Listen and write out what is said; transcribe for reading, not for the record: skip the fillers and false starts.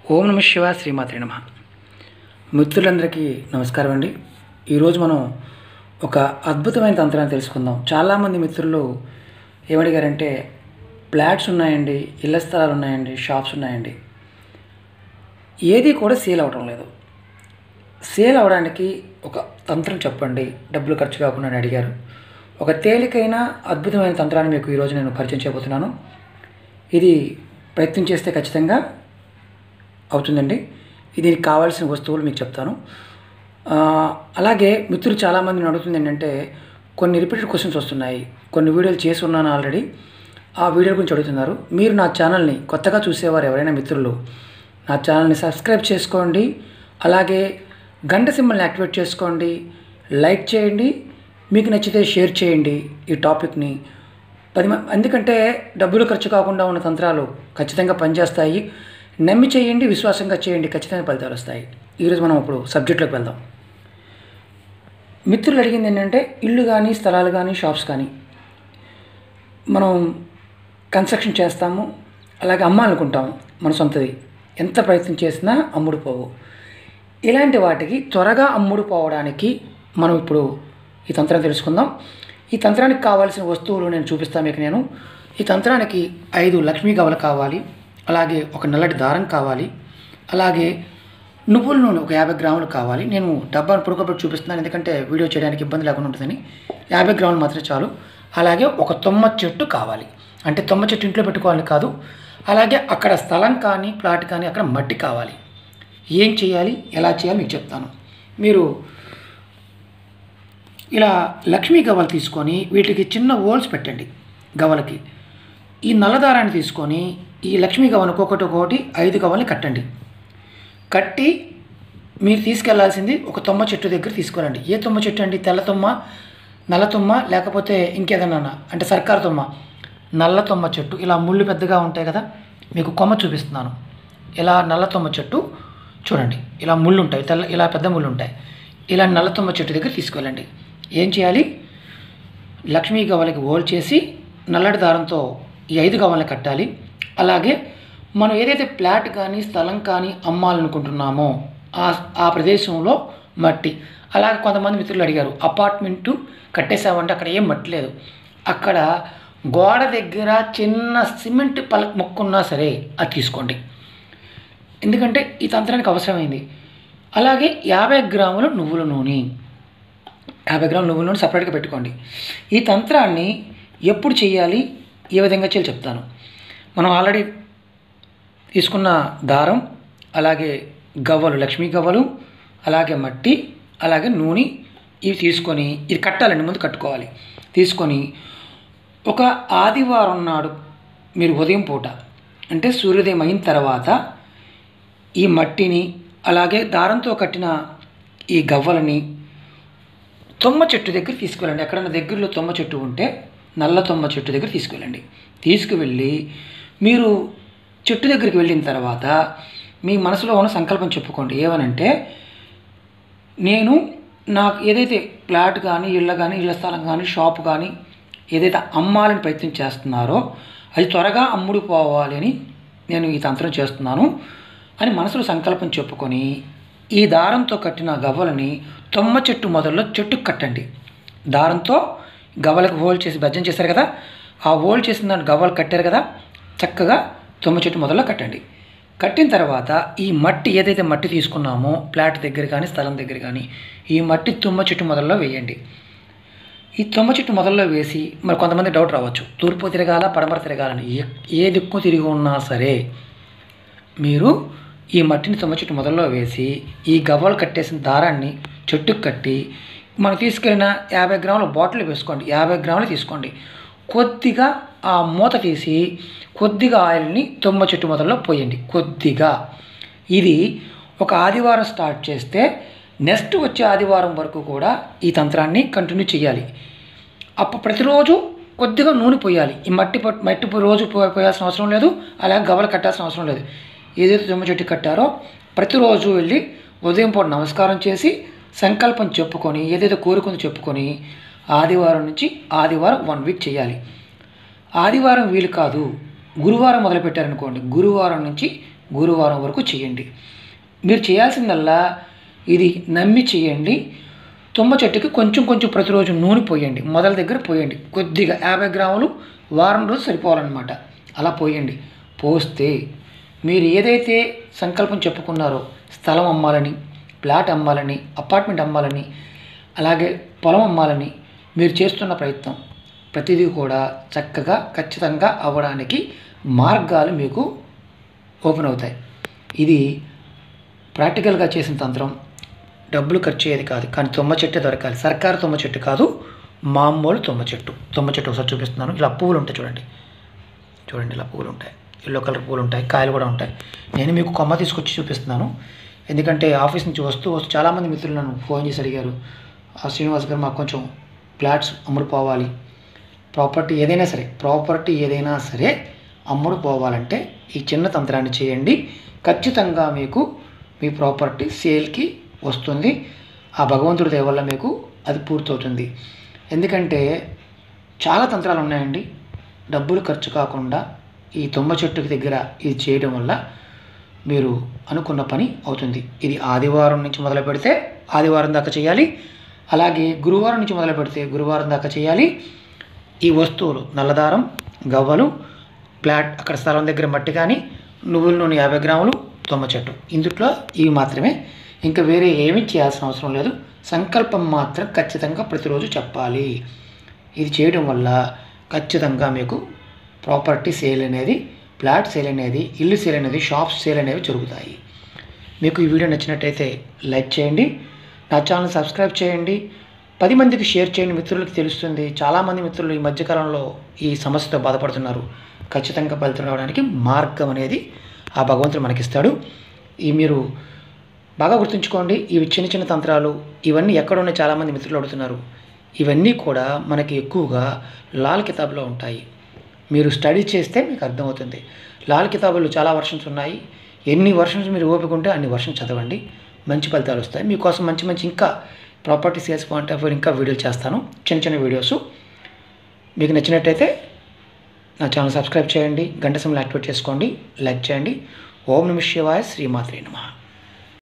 ఓం నమ శివాయ శ్రీమాత్రే నమః. మిత్రులందరికీ నమస్కారం అండి. ఈరోజు మనం ఒక అద్భుతమైన తంత్రాన్ని తెలుసుకుందాం. చాలామంది మిత్రులు ఏమడిగారంటే, ఫ్లాట్స్ ఉన్నాయండి, ఇళ్ల స్థలాలు ఉన్నాయండి, షాప్స్ ఉన్నాయండి, ఏది కూడా సేల్ అవడం లేదు. సేల్ అవడానికి ఒక తంత్రం చెప్పండి, డబ్బులు ఖర్చు కాకుండా అని అడిగారు. ఒక తేలికైన అద్భుతమైన తంత్రాన్ని మీకు ఈరోజు నేను పరిచయం చేయబోతున్నాను. ఇది ప్రయత్నం చేస్తే ఖచ్చితంగా అవుతుందండి. దీనికి కావాల్సిన వస్తువులు మీకు చెప్తాను. అలాగే మిత్రులు చాలామందిని అడుగుతుంది ఏంటంటే, కొన్ని రిపీటెడ్ క్వశ్చన్స్ వస్తున్నాయి. కొన్ని వీడియోలు చేసి ఉన్నాను ఆల్రెడీ, ఆ వీడియో గురించి అడుగుతున్నారు. మీరు నా ఛానల్ని కొత్తగా చూసేవారు ఎవరైనా మిత్రులు నా ఛానల్ని సబ్స్క్రైబ్ చేసుకోండి. అలాగే గంట సింబల్ని యాక్టివేట్ చేసుకోండి, లైక్ చేయండి, మీకు నచ్చితే షేర్ చేయండి ఈ టాపిక్ని. ఎందుకంటే డబ్బులు ఖర్చు కాకుండా ఉన్న తంత్రాలు ఖచ్చితంగా పనిచేస్తాయి. నమ్మి చేయండి, విశ్వాసంగా చేయండి, ఖచ్చితంగా ఫలితాలు వస్తాయి. ఈరోజు మనం ఇప్పుడు సబ్జెక్ట్లోకి వెళ్దాం. మిత్రులు అడిగింది ఏంటంటే, ఇల్లు కానీ, స్థలాలు కానీ, షాప్స్ కానీ మనం కన్స్ట్రక్షన్ చేస్తాము, అలాగే అమ్మాలనుకుంటాము మన సొంతది. ఎంత ప్రయత్నం చేసినా అమ్ముడు పోవు. ఇలాంటి వాటికి త్వరగా అమ్ముడు పోవడానికి మనం ఇప్పుడు ఈ తంత్రం తెలుసుకుందాం. ఈ తంత్రానికి కావాల్సిన వస్తువులు నేను చూపిస్తాను మీకు. ఈ తంత్రానికి 5 లక్ష్మీ గవ్వలు కావాలి, అలాగే ఒక నల్లటి దారం కావాలి, అలాగే నువ్వుల నూనె ఒక 50 గ్రాములు కావాలి. నేను డబ్బాను పుడకబెట్టి చూపిస్తున్నాను, ఎందుకంటే వీడియో చేయడానికి ఇబ్బంది లేకుండా ఉంటుందని. 50 గ్రాములు మాత్రమే చాలు. అలాగే ఒక తుమ్మ చెట్టు కావాలి. అంటే తుమ్మ చెట్టు ఇంట్లో పెట్టుకోవాలని కాదు, అలాగే అక్కడ స్థలం కానీ, ప్లాట్ కానీ, అక్కడ మట్టి కావాలి. ఏం చేయాలి, ఎలా చేయాలి మీకు చెప్తాను. మీరు ఇలా లక్ష్మీ గవ్వలు తీసుకొని వీటికి చిన్న హోల్స్ పెట్టండి గవ్వలకి. ఈ నల్లదారాన్ని తీసుకొని ఈ లక్ష్మీ గవ్వను ఒక్కొక్కటి 5 గవ్వల్ని కట్టండి. కట్టి మీరు తీసుకెళ్లాల్సింది ఒక తుమ్మ చెట్టు దగ్గర తీసుకెళ్ళండి. ఏ తుమ్మ చెట్టు అండి? తెల్ల తుమ్మ, నల్ల తుమ్మ, లేకపోతే ఇంకేదన్నా అంటే సర్కారు తుమ్మ. నల్ల తుమ్మ చెట్టు, ఇలా ముళ్ళు పెద్దగా ఉంటాయి కదా, మీకు కొమ్మ చూపిస్తున్నాను. ఇలా నల్ల తుమ్మ చెట్టు చూడండి, ఇలా ముళ్ళు ఉంటాయి, ఇలా పెద్ద ముళ్ళు ఉంటాయి. ఇలా నల్ల తుమ్మ చెట్టు దగ్గర తీసుకెళ్ళండి. ఏం చేయాలి? లక్ష్మీ గవ్వలకి హోల్ చేసి నల్లటి దారంతో ఈ 5 గవ్వల్ని కట్టాలి. అలాగే మనం ఏదైతే ప్లాట్ కానీ, స్థలం కానీ అమ్మాలనుకుంటున్నామో ఆ ప్రదేశంలో మట్టి. అలాగే కొంతమంది మిత్రులు అడిగారు, అపార్ట్మెంటు కట్టేసామంటే అక్కడ ఏం మట్టి లేదు. అక్కడ గోడ దగ్గర చిన్న సిమెంట్ మొక్కున్నా సరే అది తీసుకోండి, ఎందుకంటే ఈ తంత్రానికి అవసరమైంది. అలాగే 50 గ్రాముల నువ్వుల నూనె, 50 గ్రాముల నువ్వుల నూనె సపరేట్గా పెట్టుకోండి. ఈ తంత్రాన్ని ఎప్పుడు చేయాలి, ఏ విధంగా చేయాలి చెప్తాను. మనం ఆల్రెడీ తీసుకున్న దారం, అలాగే గవ్వలు, లక్ష్మీ గవ్వలు, అలాగే మట్టి, అలాగే నూనె, ఇవి తీసుకొని ఇది కట్టాలండి. ముందు కట్టుకోవాలి. తీసుకొని ఒక ఆదివారం నాడు మీరు ఉదయం పూట, అంటే సూర్యోదయం అయిన తర్వాత ఈ మట్టిని, అలాగే దారంతో కట్టిన ఈ గవ్వలని తుమ్మ చెట్టు దగ్గర తీసుకువెళ్ళండి. ఎక్కడన్నా దగ్గరలో తుమ్మ చెట్టు ఉంటే నల్ల తుమ్మ చెట్టు దగ్గర తీసుకువెళ్ళండి. తీసుకువెళ్ళి మీరు చెట్టు దగ్గరికి వెళ్ళిన తర్వాత మీ మనసులో ఉన్న సంకల్పం చెప్పుకోండి. ఏమనంటే, నేను నాకు ఏదైతే ప్లాట్ కానీ, ఇళ్ళ స్థలం కానీ, షాప్ కానీ ఏదైతే అమ్మాలని ప్రయత్నం చేస్తున్నారో అది త్వరగా అమ్ముడు పోవాలి అని నేను ఈ తంత్రం చేస్తున్నాను అని మనసులో సంకల్పం చెప్పుకొని ఈ దారంతో కట్టిన గవ్వలని తుమ్మ చెట్టు మొదల్లో చెట్టుకు కట్టండి. దారంతో గవ్వలకు హోల్ చేసి బెజ్జం చేశారు కదా, ఆ హోల్ చేసిన దాన్ని గవ్వలు కట్టారు కదా, చక్కగా తుమ్మ చెట్టు మొదల్లో కట్టండి. కట్టిన తర్వాత ఈ మట్టి, ఏదైతే మట్టి తీసుకున్నామో ప్లాట్ దగ్గర కానీ, స్థలం దగ్గర కానీ, ఈ మట్టి తుమ్మ చెట్టు మొదల్లో వేయండి. ఈ తుమ్మ చెట్టు మొదల్లో వేసి, మరి కొంతమంది డౌట్ రావచ్చు, తూర్పు తిరగాల, పడమర తిరగాలని. ఏ దిక్కు తిరిగి ఉన్నా సరే మీరు ఈ మట్టిని తుమ్మ చెట్టు మొదల్లో వేసి ఈ గవ్వలు కట్టేసిన దారాన్ని చెట్టుకు కట్టి, మనం తీసుకెళ్ళిన 50 గ్రాముల బాటిల్ వేసుకోండి. 50 గ్రాములు తీసుకోండి. కొద్దిగా ఆ మూత తీసి కొద్దిగా ఆయిల్ని తుమ్మ చెట్టు మొదల్లో పోయండి, కొద్దిగా. ఇది ఒక ఆదివారం స్టార్ట్ చేస్తే నెక్స్ట్ వచ్చే ఆదివారం వరకు కూడా ఈ తంత్రాన్ని కంటిన్యూ చేయాలి. అప్పుడు ప్రతిరోజు కొద్దిగా నూనె పోయాలి. ఈ మట్టి రోజు పోయాల్సిన అవసరం లేదు, అలాగే గవ్వలు కట్టాల్సిన అవసరం లేదు. ఏదైతే తుమ్మ చెట్టు కట్టారో ప్రతిరోజు వెళ్ళి ఉదయం పూట నమస్కారం చేసి సంకల్పం చెప్పుకొని, ఏదైతే కోరుకుందో చెప్పుకొని ఆదివారం నుంచి ఆదివారం 1 వీక్ చేయాలి. ఆదివారం వీలు కాదు, గురువారం మొదలుపెట్టారనుకోండి, గురువారం నుంచి గురువారం వరకు చేయండి. మీరు చేయాల్సిందల్లా ఇది నమ్మి చేయండి. తుమ్మ చెట్టుకి కొంచెం కొంచెం ప్రతిరోజు నూనె పోయండి. మొదల దగ్గర పోయండి, కొద్దిగా 50 గ్రాములు వారం రోజు సరిపోవాలన్నమాట. అలా పోయండి. పోస్తే మీరు ఏదైతే సంకల్పం చెప్పుకున్నారో, స్థలం అమ్మాలని, ప్లాట్ అమ్మాలని, అపార్ట్మెంట్ అమ్మాలని, అలాగే పొలం అమ్మాలని మీరు చేస్తున్న ప్రయత్నం ప్రతిదీ కూడా చక్కగా ఖచ్చితంగా అవ్వడానికి మార్గాలు మీకు ఓపెన్ అవుతాయి. ఇది ప్రాక్టికల్గా చేసిన తంత్రం. డబ్బులు ఖర్చు అయ్యేది కాదు, కానీ తుమ్మ చెట్టే దొరకాలి. సర్కారు తుమ్మ చెట్టు కాదు, మామూలు తుమ్మ చెట్టు. తుమ్మ చెట్టు ఒకసారి చూపిస్తున్నాను. ఇలా పువ్వులు ఉంటాయి చూడండి, ఇలా పువ్వులు ఉంటాయి, ఎల్లో కలర్ పువ్వులు ఉంటాయి, కాయలు కూడా ఉంటాయి. నేను మీకు కొమ్మ తీసుకొచ్చి చూపిస్తున్నాను. ఎందుకంటే ఆఫీస్ నుంచి వస్తూ చాలామంది మిత్రులు నన్ను ఫోన్ చేసి అడిగారు, శ్రీనివాస్ గారు మాకు కొంచెం ఫ్లాట్స్ అమ్ముడు పోవాలి, ప్రాపర్టీ ఏదైనా సరే అమ్ముడు పోవాలంటే ఈ చిన్న తంత్రాన్ని చేయండి. ఖచ్చితంగా మీకు మీ ప్రాపర్టీ సేల్కి వస్తుంది. ఆ భగవంతుడి దయ వల్ల మీకు అది పూర్తవుతుంది. ఎందుకంటే చాలా తంత్రాలు ఉన్నాయండి. డబ్బులు ఖర్చు కాకుండా ఈ తుమ్మ చెట్టుకి దగ్గర ఇది చేయడం వల్ల మీరు అనుకున్న పని అవుతుంది. ఇది ఆదివారం నుంచి మొదలు పెడితే ఆదివారం దాకా చేయాలి. అలాగే గురువారం నుంచి మొదలు పెడితే గురువారం దాకా చేయాలి. ఈ వస్తువులు నల్లదారం, గవ్వలు, ప్లాట్ అక్కడ స్థలం దగ్గర మట్టి కానీ, నువ్వుల నూనె 50 గ్రాములు, తుమ్మ చెట్టు, ఇందుట్లో ఇవి మాత్రమే. ఇంకా వేరే ఏమీ చేయాల్సిన అవసరం లేదు. సంకల్పం మాత్రం ఖచ్చితంగా ప్రతిరోజు చెప్పాలి. ఇది చేయడం వల్ల ఖచ్చితంగా మీకు ప్రాపర్టీ సేల్ అనేది, ఫ్లాట్ సేల్ అనేది, ఇల్లు సేల్ అనేది, షాప్స్ సేల్ అనేవి జరుగుతాయి. మీకు ఈ వీడియో నచ్చినట్టయితే లైక్ చేయండి, నా ఛానల్ సబ్స్క్రైబ్ చేయండి, 10 మందికి షేర్ చేయండి. మిత్రులకు తెలుస్తుంది. చాలామంది మిత్రులు ఈ మధ్యకాలంలో ఈ సమస్యతో బాధపడుతున్నారు. ఖచ్చితంగా ఫలితం రావడానికి మార్గం అనేది ఆ భగవంతుడు మనకిస్తాడు. ఈ మీరు బాగా గుర్తుంచుకోండి. ఇవి చిన్న చిన్న తంత్రాలు ఇవన్నీ ఎక్కడ ఉన్నాయి చాలామంది మిత్రులు అడుగుతున్నారు. ఇవన్నీ కూడా మనకి ఎక్కువగా లాల్ కితాబ్లో ఉంటాయి. మీరు స్టడీ చేస్తే మీకు అర్థమవుతుంది. లాల్ కితాబులు చాలా వర్షన్స్ ఉన్నాయి. ఎన్ని వర్షన్స్ మీరు ఓపిక ఉంటే అన్ని వర్షన్స్ చదవండి, మంచి ఫలితాలు వస్తాయి. మీకోసం మంచి ఇంకా property sales point of view ఇంకా వీడియోలు చేస్తాను, చిన్న వీడియోస్. మీకు నచ్చినట్టయితే నా ఛానల్ సబ్స్క్రైబ్ చేయండి, గంట సింబల్ యాక్టివేట్ చేసుకోండి, లైక్ చేయండి. ఓం నమః శివాయ, శ్రీమాత్రే నమః.